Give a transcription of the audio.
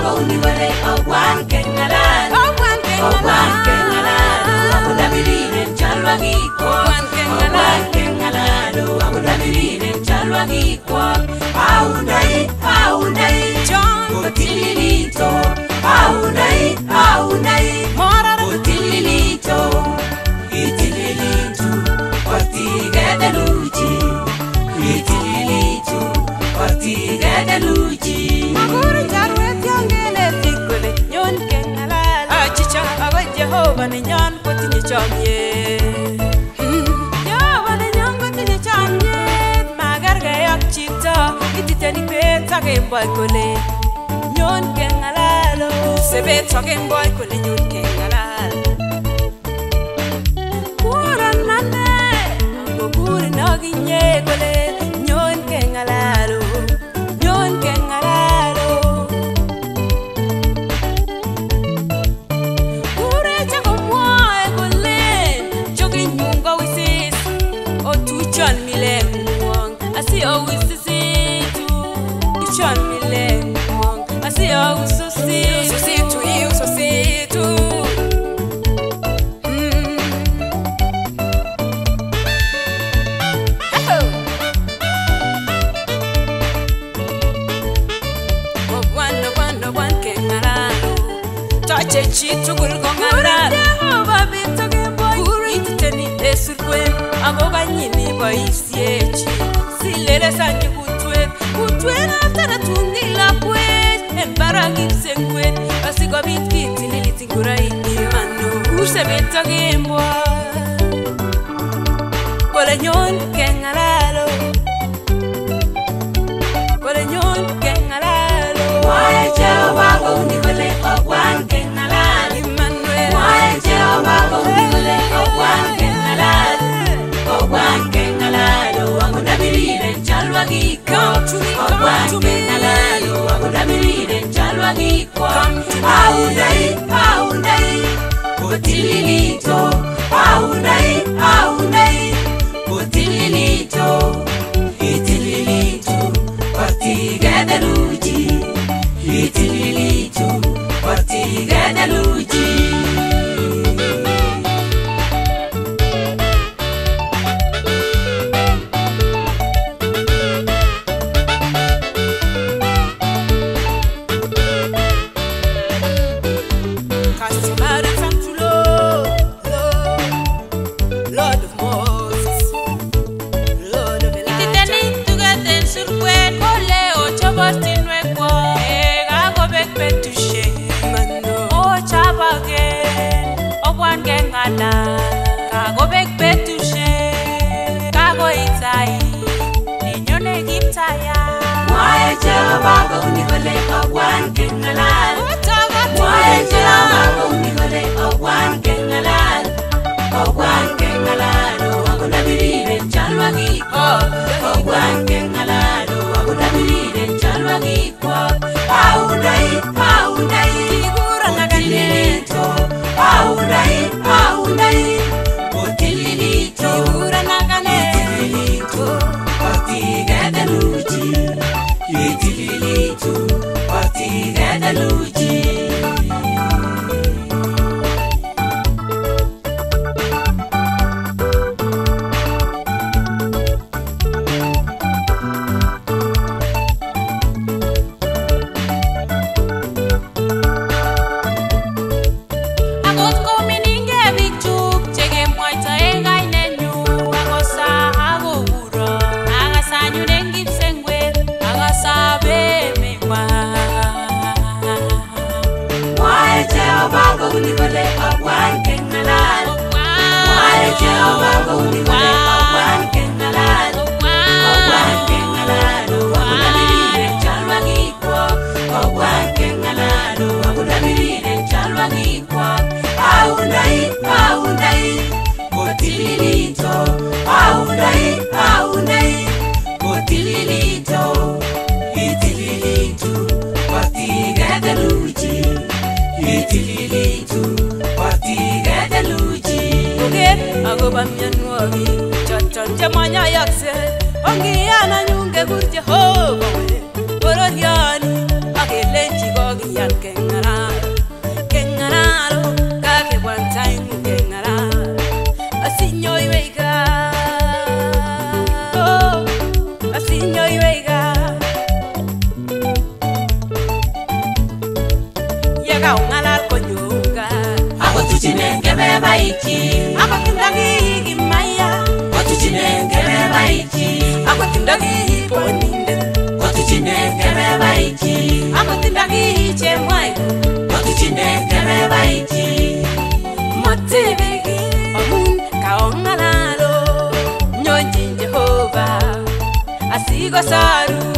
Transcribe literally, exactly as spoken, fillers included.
bago ni vale awan kengalan awan kengalan aku dabirine chalwagi ko awan kengalan aku dabirine chalwagi ko aundai aundai John Botilito aundai aundai mora Botilito itilito partiga da luci itilito partiga da luci maguru jarwet yangele tikole nyon kengalan achicha aba Jehova ni nyon potini chamye Jehova ni nyon potini chamye magarga yak chita ititani peta kemboy kole nyon kengalalo sebe token boy kole nyon kengalal kuran nane go kuri naginye kole nyon kengalalo nyon kengalalo kure chago moy kole jogi nyunga wisis o tuchan milem wong asi o wisis tu tuchan milem wong asi o wisis so see to you so see to Chitu gulgongalan Jehova bitoke boy ititeni esurkwen agoga nyini boisiechi silele sanki kutwen kutwen atana tungila kwet embaragi sengwen asigo bitkiti lilitingura imano use bitoke boy kole nyon kengalalo kole nyon kengalalo wae Jehova goni kole ogwan bago ni vale awan kengalan awan kengalan aku dabirine chalwagi ko awan kengalan aku dabirine chalwagi ko aundai aundai Botilito aundai aundai Botilito itilito partiga da luci itilito partiga da luci Kago bek betushe kago itai ninyone gitaya wae Jehova goni vale awan kengalan wae Jehova goni vale awan kengalan awan kengalan aku dabirine chalwagi ko awan kengalan aku dabirine chalwagi ko aundai aundai kurang aganito aundai aundai Botilito uranagane Botilito partiga da luci itilito partiga da luci ni vale awan kengalan wae Jehova goni vale awan kengalan awan kengalan aku dabirine chalwagi ko awan kengalan aku dabirine chalwagi ko aundai aundai Botilito aundai aundai Botilito itilito partiga da luci itilito partiga da luci okay ago bamyan wagi chachon jamanya yakse ongi ana nyunge gur Jehova we bororiani agelenchi gogi yanke ka ungalal ko nyunga Ako tuchinenge beba iki Ako tindagi imaya Ko tuchinenge beba iki Ako tindagi poninde Ko tuchinenge beba iki Ako tindagi chemwai Ko tuchinenge beba iki Matebegi Amun ka ungalalo Nyonji Jehovah Asigo saru